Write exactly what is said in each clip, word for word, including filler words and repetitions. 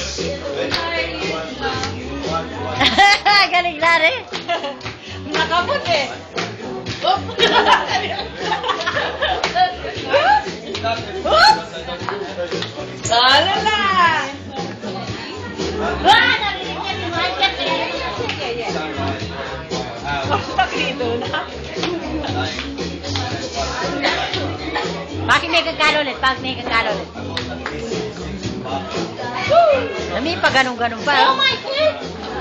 Galing lari. Nakabot eh. Oop! Alala! Wah! Narinig niya si Market eh. Pakito na. Bakit may kagkalo ulit? Bakit may kagkalo ulit? Dami pa ganun-ganun pa. Oh my God!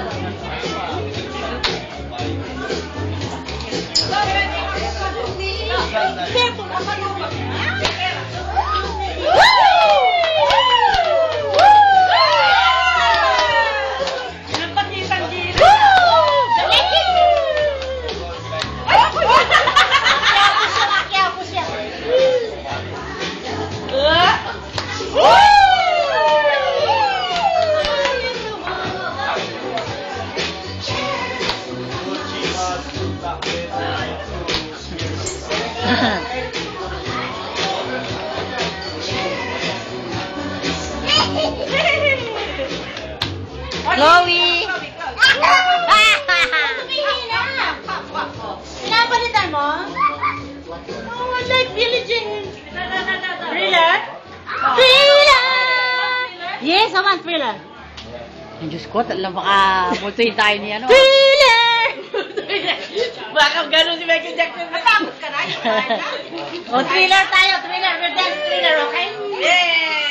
Chloe! Pinapalitan mo? Oh, I like Billie Jean. Thriller? Thriller! Yes, I want thriller. Ang Diyos ko, talang baka multuin tayo ni ano. Thriller! Baka gano'n si Michael Jackson. Matapos ka na. O, thriller tayo, thriller. We're dance thriller, okay? Yeah!